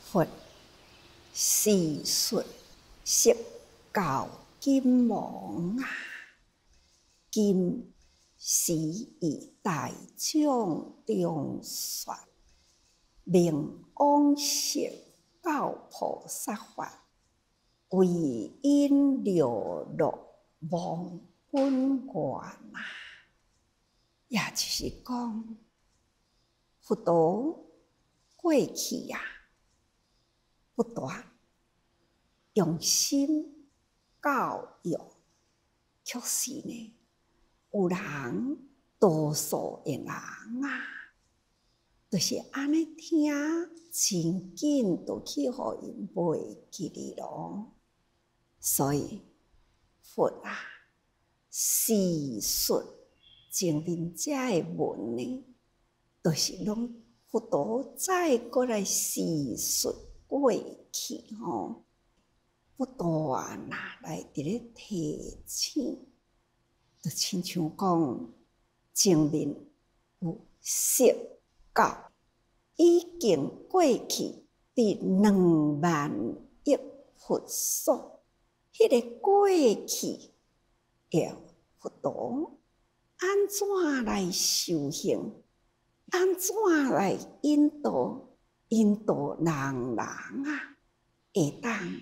佛世述释教金王啊，今时以大众中说，明往昔教菩萨法，为因流落忘本源啊。也就是讲，佛陀过去啊，不断用心教育，确实呢，有人多数的人啊，就是安尼听，真紧就去互因袂记哩咯。所以佛啊，世述前面遮的文呢，就是拢佛陀再过来世述过去吼，不断啊来伫咧提醒，就亲像讲前面有释教，已经过去伫20000亿佛所，迄个过去的佛陀安怎来修行？安怎来引导人啊，会当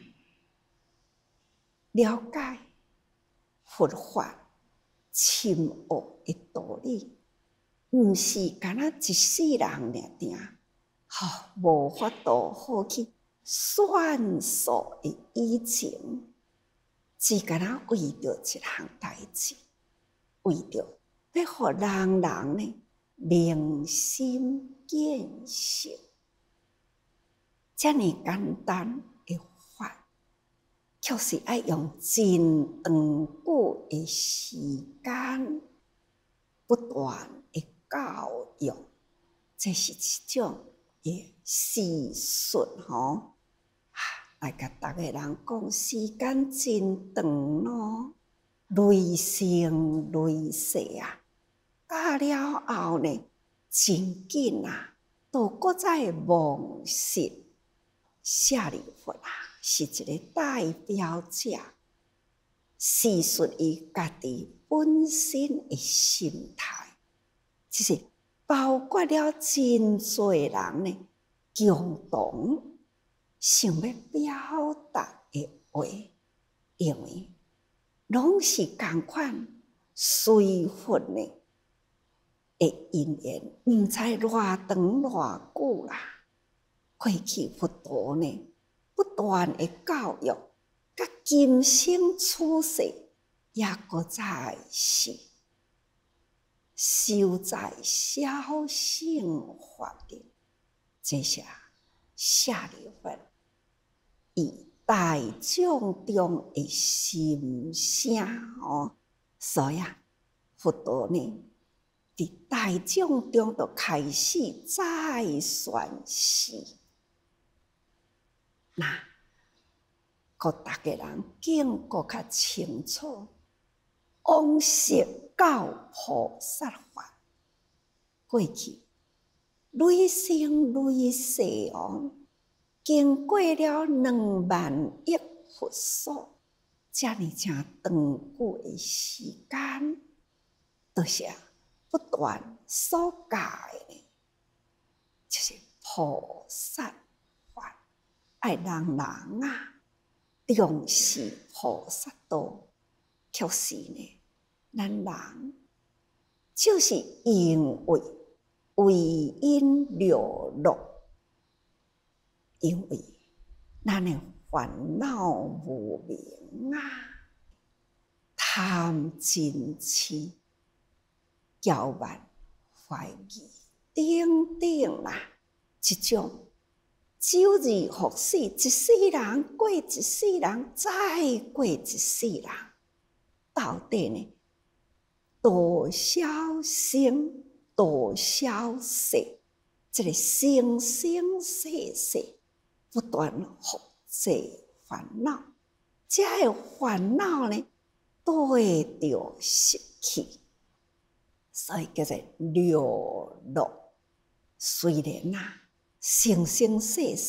了解佛法深奥的道理，毋是干那一世人尔定，无法度好去算数的以前，只干那为着一项代志，为着要互人呢明心见性，遮尔简单的法，确实要用真长久的时间，不断的教育，这是一种的世述吼。来甲逐个人讲，时间真长咯，累生累世啊。教了后呢，真紧啊，都搁再忘失。舍利弗啊，是一个代表者，世述伊家己本身的心态，就是包括了真多人呢，共同想要表达的话，因为拢是同款随佛呢的因缘，毋知偌长偌久啦。过去佛陀呢，不断的教育，甲今生处世也搁再是修在小乘法里，这下舍利弗以大众中的心声哦，所以啊，佛陀呢，伫大众中就开始再宣示，那互逐个人更搁较清楚，往昔教菩萨法，过去累生累世哦，经过了20000亿佛所，遮尔长久的时间，就是不断所教的，就是菩萨法，爱人啊重视菩萨道。确实呢，咱人就是因为因流落，因为咱的烦恼无明啊，贪嗔痴、骄慢、怀疑等等啦，这种周而复始，一世人过一世人，再过一世人，到底呢，多少生，多少世，这个生生世世不断复制烦恼，这个烦恼呢，对着失去，所以叫做流落。虽然啊，生生世世有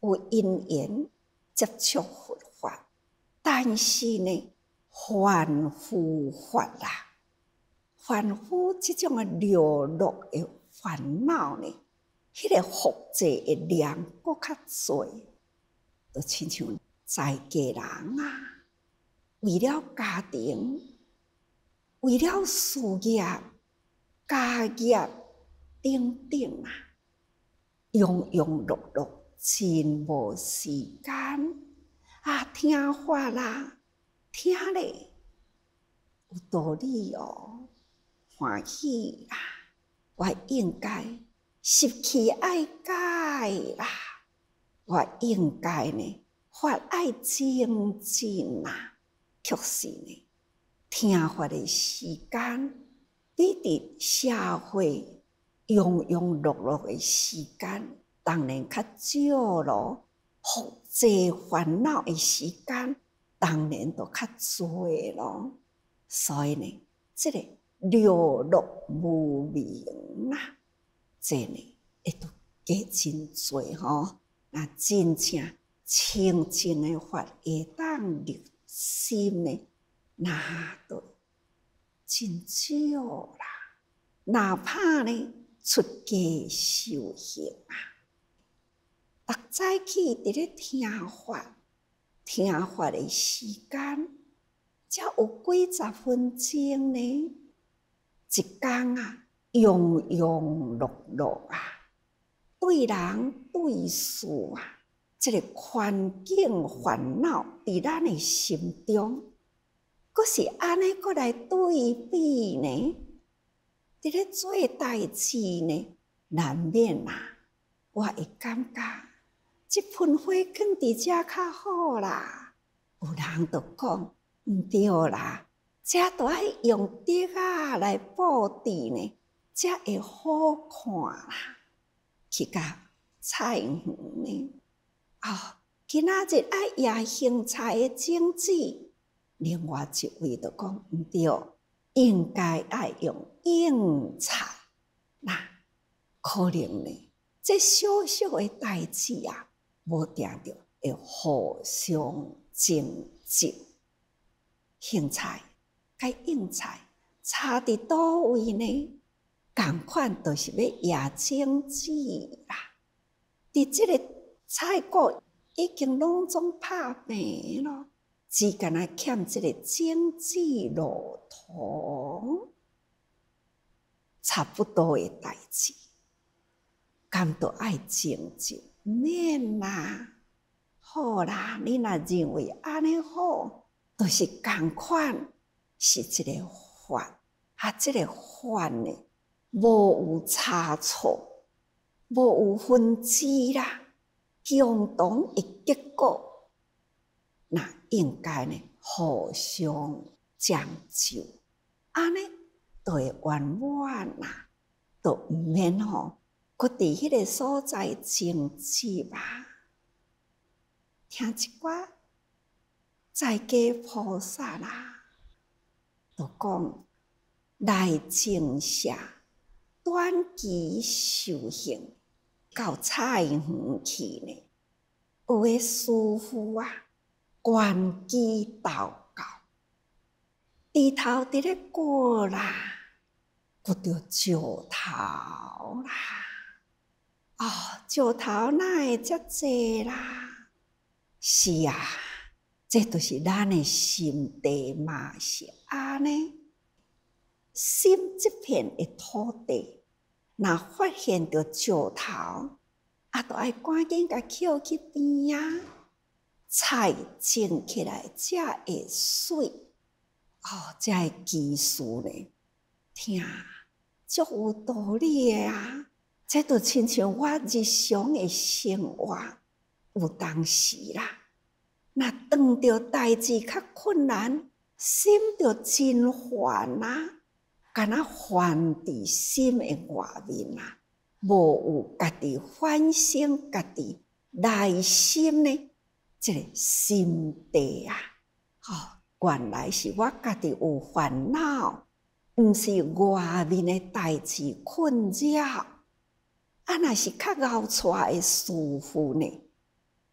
有因缘接触佛法，但是呢，凡夫法啦，凡夫这种流落的烦恼呢，迄个复杂的量搁较多，就亲像在家人啊，为了家庭，为了事业、家业等等啊，庸庸碌碌，真无时间啊！听法啦，听咧有道理哦，欢喜啦，我应该习气爱改啦，我应该呢，法爱精进啦。确实呢，听法的时间比伫社会庸庸碌碌的时间，当然较少咯。复杂烦恼的时间，当然就较多咯。所以呢，这个流落无明啦，这呢会都加真多吼。那真正清净的法会当入心呢，那都真少啦。哪怕呢出家修行啊，逐早起伫咧听法的时间，才有几十分钟呢。一天啊，庸庸碌碌啊，对人对事啊，这个环境烦恼伫咱的心中，阁是安尼阁来对比呢？伫咧做代志呢，难免啊，我会感觉即盆花放伫遮较好啦。有人就讲毋对啦，遮都爱用竹仔来布置呢，才会好看啦。去甲菜园呢，今仔日爱野青菜的种子，另外一位就讲毋对，应该爱用硬菜。那可能呢，这小小的代志啊，无定着会互相争执。青菜甲硬菜差伫倒位呢？同款都是要野种子啦。伫即个菜果已经拢总拍平咯，只干那欠即个种子路途，差不多的代志，敢都爱静静免啦。好啦，你若认为安尼好，就是同款是一个法，这个法呢，无有差错，无有分支啦，共同的结果，那应该呢互相将就，安尼就会圆满啦，就毋免吼，搁伫迄个所在争执啊。听一寡在家菩萨啦，就讲来静下。短期修行到菜园去呢，有诶师父啊，关机祷告，低头伫咧过啦，骨着石头啦，石头哪会遮济啦？是啊，这就是咱诶心地嘛，是安尼。心这片的土地，若发现着石头，就爱赶紧甲捡去边啊，菜种起来才会水。这个技术呢，听足有道理的啊！这就亲像我日常的生活，有当时啦，若遇着代志较困难，心就真烦啊！敢若烦伫心的外面啊，无有家己反省家己内心呢，这个心地啊，原来是我家己有烦恼，毋是外面的代志困扰。若是较后出的师父呢，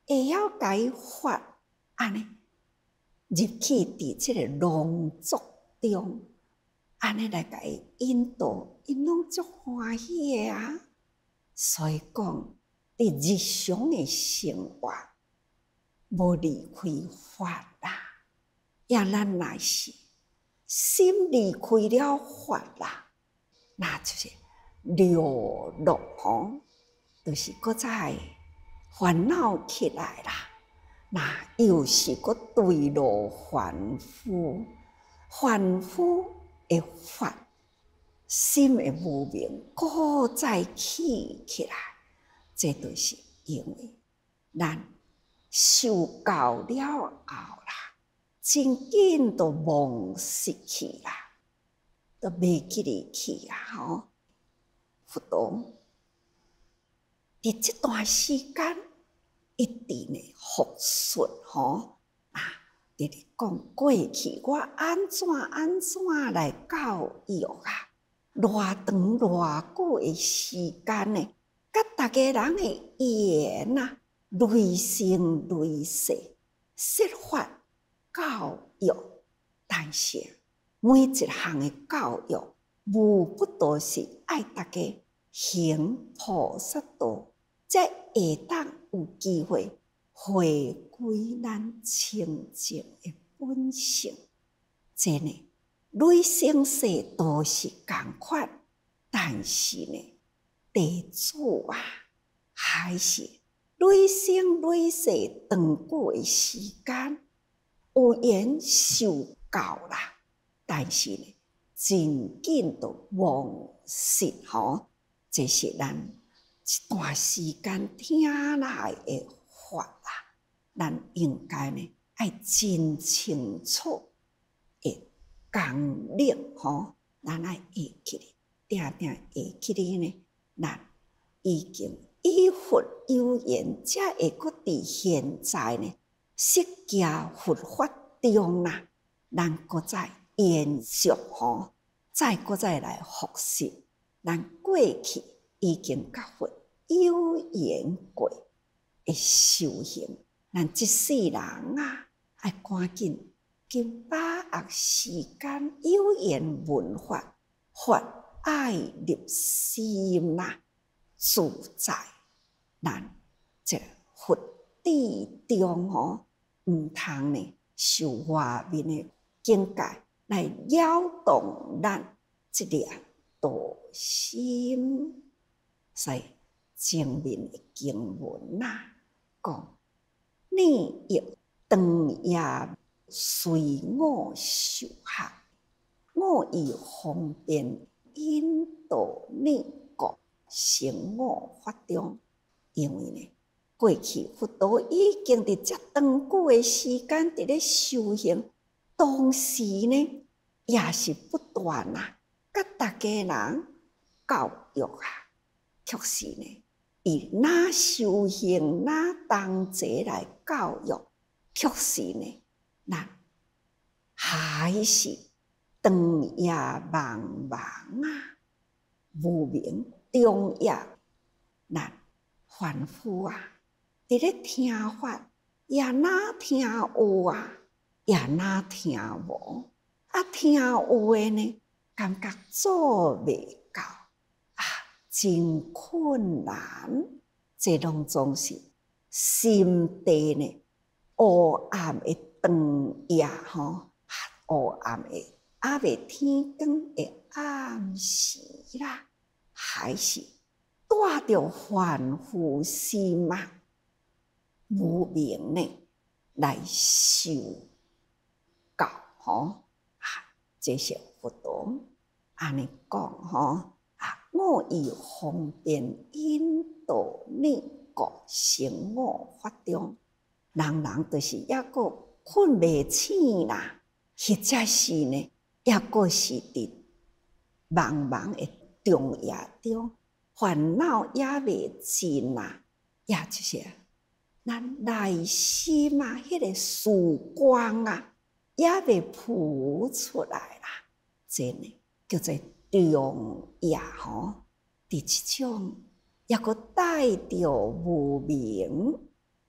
会晓甲伊发安尼入去伫即个农作中，安尼来甲伊引导，因拢足欢喜诶啊！所以讲，伫日常诶生活，无离开法啦。也咱若是心离开了法啦，那就是流落吼，就是搁再烦恼起来啦。那又是搁对路凡夫，凡夫的法，心会无明，搁再起来，这就是因为咱受教了后啦，真紧都忘失去啦，都袂记哩去啊！吼，佛陀伫这段时间一定会复述吼啊！直直讲过去我安怎来教育啊？偌长偌久的时间呢？甲大家人的言啊，累生累世设法教育，但是每一项的教育，无不都是爱大家行菩萨道，才会当有机会回归咱清净的本性。真的，累生世都是共款，但是呢，地主啊，还是累生累世长久的时间，有缘受教啦，但是呢，真紧都忘失吼，这是咱一段时间听来的法啦。咱应该呢，爱真清楚的功力吼，咱爱会起哩，定定会起哩呢，咱已经以佛有缘，才会搁伫现在呢，释迦佛法中啦，咱搁再延续吼，再来复习咱过去已经甲佛有缘过的修行，咱这世人啊，爱赶紧把握时间，有缘闻法，法爱入心啦，自在咱这佛智中吼，毋通呢受外面的境界来扰动咱这粒道心。所以前面的经文啊，讲你亦长夜随我受学，我以方便引导你各成我法中。因为呢，过去佛陀已经伫遮长久的时间伫咧修行，同时呢，也是不断啊，甲大家人教育啊，确实呢，以哪修行哪同齐来教育，确实呢，咱还是长夜茫茫啊，无明中夜，咱凡夫啊，伫咧听法，也哪听有啊，也哪听无啊，听有诶呢，感觉做袂到啊，真困难。这拢总是心地呢黑暗的长夜吼，黑暗的还未天光的暗时啦，还是带着凡夫心啊，无明呢来受教吼啊，这是佛陀安尼讲吼啊，我以方便引导你各成我法中，人就是抑个困袂醒啦，或者是呢，抑个是伫茫茫的中夜中。烦恼也未尽啊，也就是咱内心啊，迄个曙光啊，也未浮出来啦。这呢叫做中夜吼，伫即种也个带着无明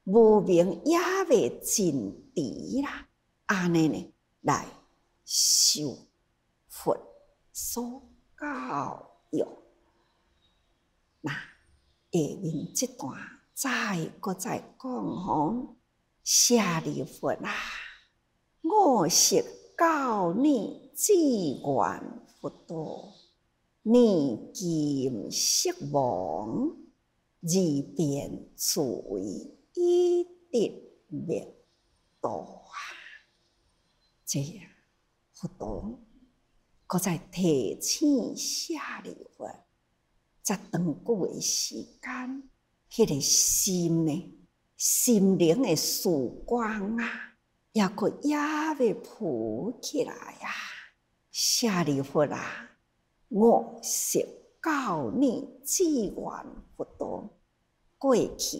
无明也未尽除啦，安尼呢来受佛所教育。那下面这段再讲吼，舍利弗啊，我是教你志愿佛道，你今色亡，而便自为一得灭道啊！这样佛道，搁再提醒舍利弗，这长久的时间，迄个心呢，心灵的曙光啊，也搁也未浮起来啊！舍利弗啊，我是教你志愿佛道，过去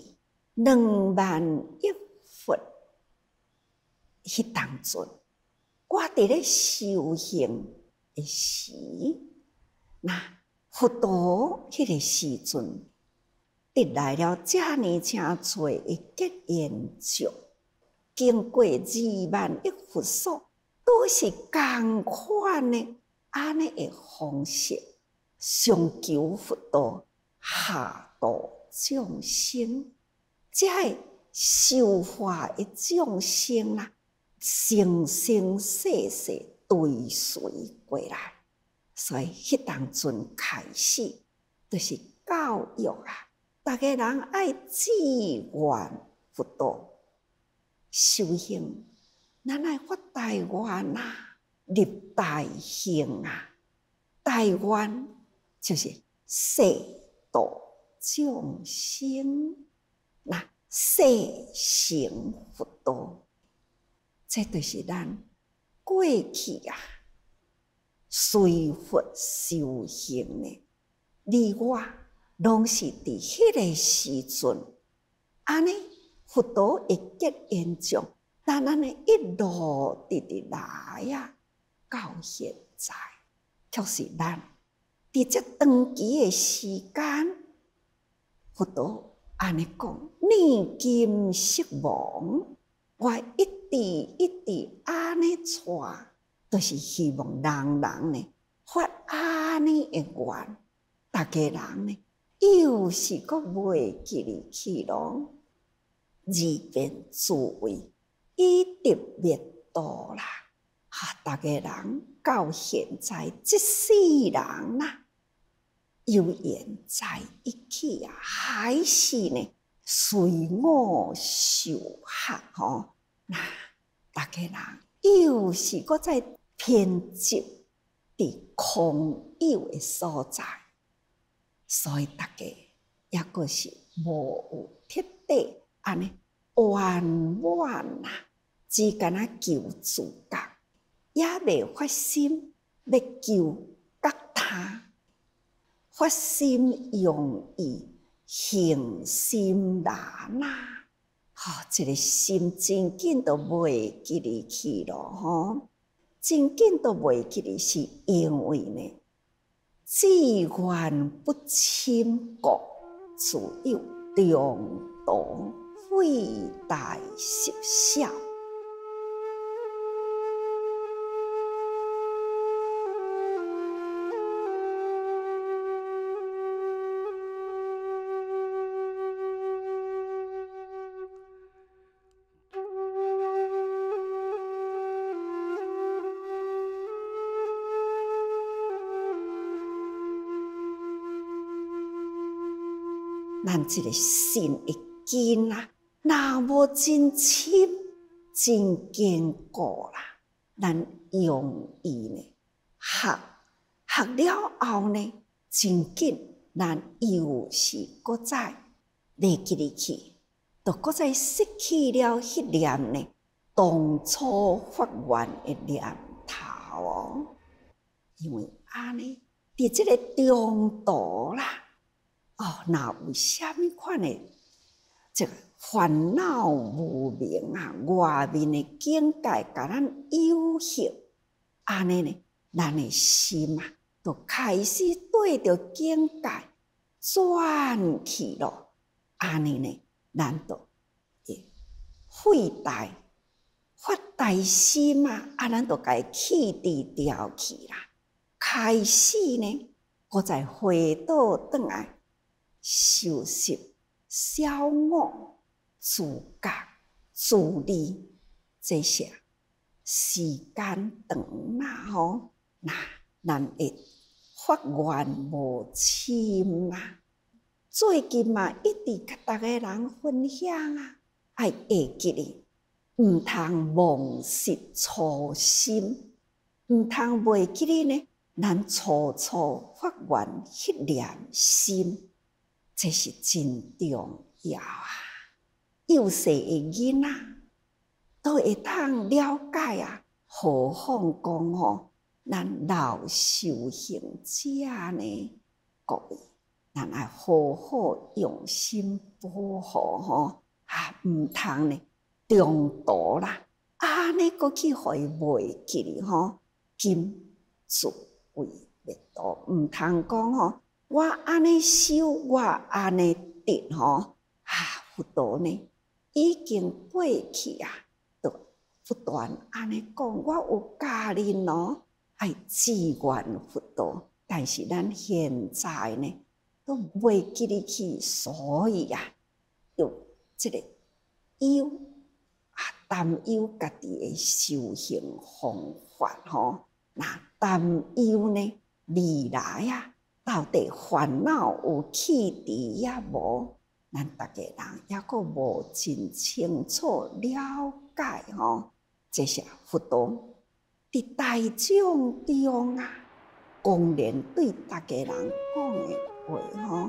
20000佛迄当阵，我伫咧修行的时，那佛道迄个时阵，得来了遮尔诚侪的结缘众，经过20000佛所，都是同款的安尼的方式，上求佛道，下度众生，这个受化的众生啦，生生世世追随过来，所以迄当阵开始，就是教育啊，大家人爱志愿佛道，修行，咱爱发大愿啊，立大行啊，大愿就是世度众生，那世成佛道，这就是咱过去啊随佛修行的，你我拢是伫迄个时阵，安尼佛道会结缘众，咱安尼一路直来啊，到现在，却是咱伫这长期的时间，佛道安尼讲，念今色亡，我一直安尼带，都是希望人呢发安尼的愿，大家人呢又是阁袂记哩去咯，而便自为以得灭道啦。大家人到现在这世人啦，有缘在一起啊，还是呢随我受学吼。那大家人又是阁在偏执伫空有的所在，所以大家也阁是无有彻底安尼圆满啊，只敢若求自觉，也未发心要求觉他，发心用意，行心难啊！这个心真紧都袂记哩去咯吼，真紧都袂记哩，是因为呢，志愿不侵国，自有中道伟大实效。咱这个心会紧啊，若无真深、真坚固啦，咱用意呢学了后呢，真紧，咱又是搁再袂记哩去，就搁再失去了迄念呢当初发愿的念头哦，因为安尼伫这个中道啦。若有啥物款的这个烦恼无明啊，外面的境界甲咱有限，安尼呢，咱的心啊，就开始对着境界转去咯。安尼呢，咱就会废大发大心啊，咱就该弃治掉去啦。开始呢，搁再回倒转来，收拾小我、自觉、自利这些时间长啦吼，那咱会发愿无深啦。最近嘛，一直甲大家人分享啊，爱会记哩，毋通忘失初心，毋通袂记哩呢。咱初发愿迄念心，这是真重要啊！幼细的囡仔都会通了解啊，何况讲吼，咱老修行者呢？各位，咱爱好好用心保护吼，毋通呢中毒啦，安尼搁去互伊袂记哩吼，金自为灭度，毋通讲吼，我安尼修，我安尼定吼，佛陀呢已经过去啊，就不断安尼讲，我有教人哦，爱志愿佛陀，但是咱现在呢，都袂记哩去，所以啊，有这个担忧家己的修行方法吼。那担忧呢？未来啊，到底烦恼有去除也无？咱大家人也阁无真清楚了解吼。这些佛陀伫大众中啊，公然对大家人讲的话吼。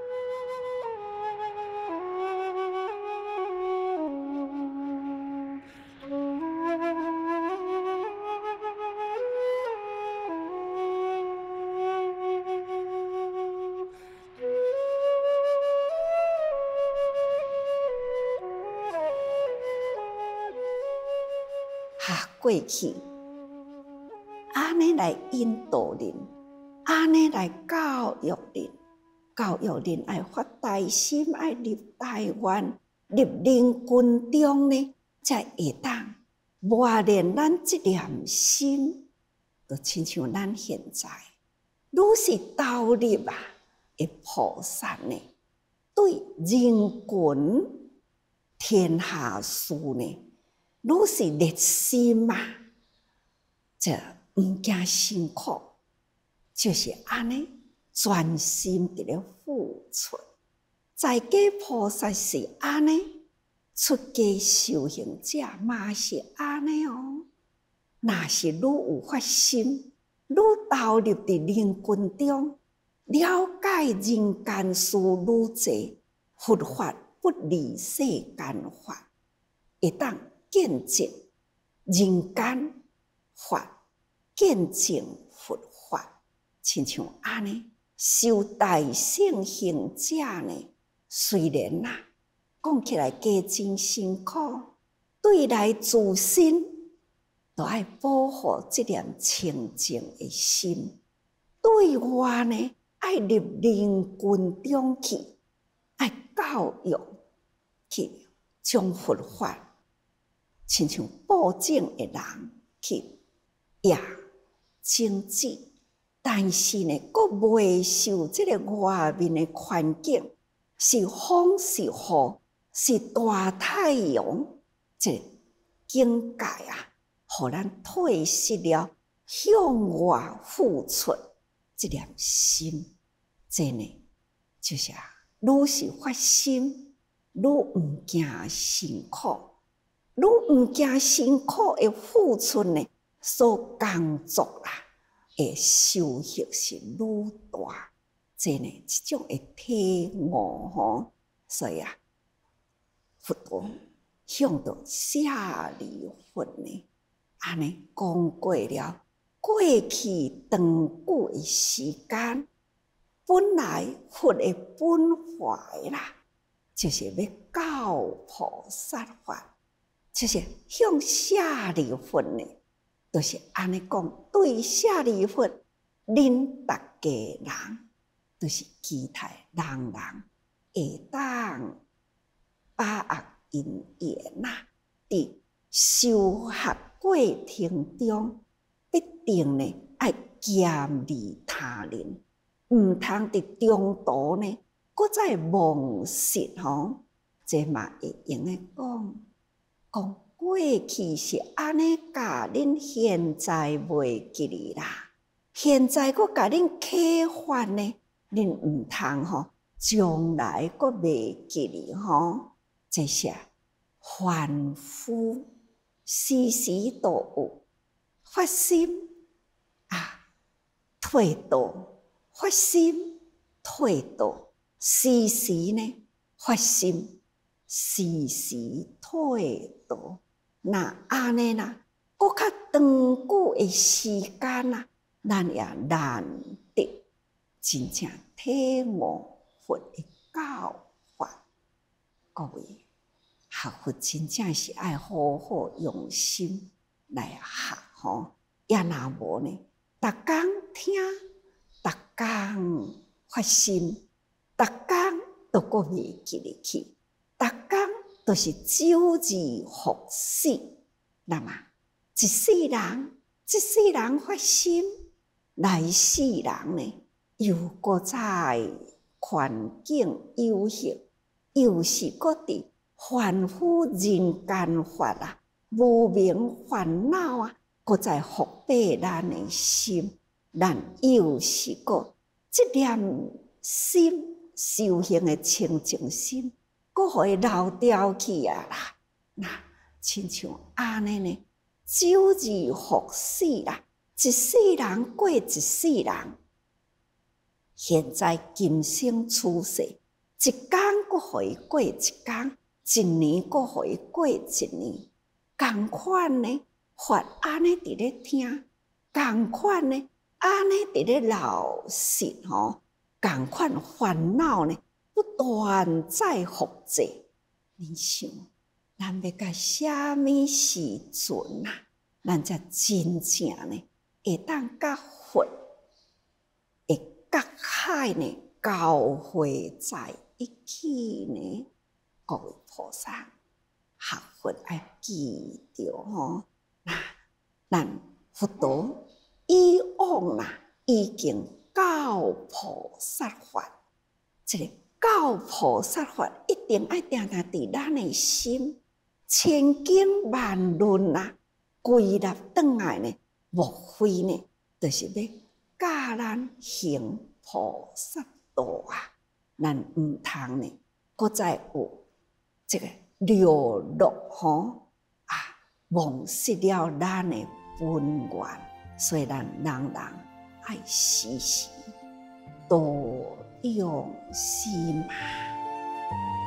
过去，安尼来引导人，安尼来教育人，教育人爱发大心，爱立大愿，立人群中呢，才会当磨练咱这念心。就亲像咱现在，愈是投入啊，的菩萨呢，对人群、天下事呢。愈是热心啊，这毋惊辛苦，就是安尼专心伫咧付出。在家菩萨是安尼，出家修行者嘛是安尼哦。若是愈有发心，愈投入伫人群中，了解人间事愈济，佛法不离世间法，会当见证人间法，见证佛法，亲像安尼修大乘行者呢。虽然讲起来加真辛苦，对内自身都爱保护这念清净的心，对外呢爱入人群中去，爱教育去将佛法。亲像报警的人去也政治，但是呢，佫未受这个外面的环境，是风是雨，是大太阳，这境界啊，互咱退失了向外付出这念心，这呢，就是愈是发心，愈毋惊辛苦。愈毋惊辛苦的付出呢，所工作啦，的收获是愈大。这呢，这种的体悟吼，所以佛陀向着舍利弗呢，安尼讲过了，过去长久的时间，本来佛的本怀啦，就是要教菩萨法。就是向舍利弗呢，就是安尼讲，对舍利弗，恁大家人，就是期待人人会当把握因缘啦， 伫修学过程中，必定呢爱严厉他人，毋通伫中途呢，搁再忘失吼。这嘛会用诶讲过去是安尼教恁，现在袂记哩啦。现在搁甲恁启发呢，恁毋通吼，将来搁袂记哩吼。这些凡夫时时都有发心退道，发心退道，时时呢发心，时时退道。那安尼啦，搁较长久诶时间啦，咱也难得真正体悟佛诶教法。各位，学佛真正是爱好好用心来学吼，也若无呢，逐工听，逐工发心，逐工都搁袂记入去，逐工都是周而复始。那么一世人发心，来世人呢又搁在环境有限，又是搁伫凡夫人间法啊，无明烦恼啊，搁在伏蔽咱的心，咱又是搁这念心修行的清净心，搁互伊漏掉去啊啦。那亲像安尼呢，周而复始啦，一世人过一世人。现在今生出世，一天搁互伊过一天，一年搁互伊过一年，同款呢，法安尼伫咧听，同款呢，安尼伫咧老实吼，同款烦恼呢，不断在复制。你想，咱要到啥物时阵啊？咱才真正呢，会当甲佛，会甲海呢交汇在一起呢？各位菩萨，学佛要记着吼，咱佛陀以往啦，已经教菩萨法，这个教菩萨法一定要定定伫咱的心，千经万论啊，归纳转来呢，莫非呢，就是要教咱行菩萨道啊，咱毋通呢，搁再有这个流落吼忘失了咱的本源，所以咱人人爱时时多用心啊。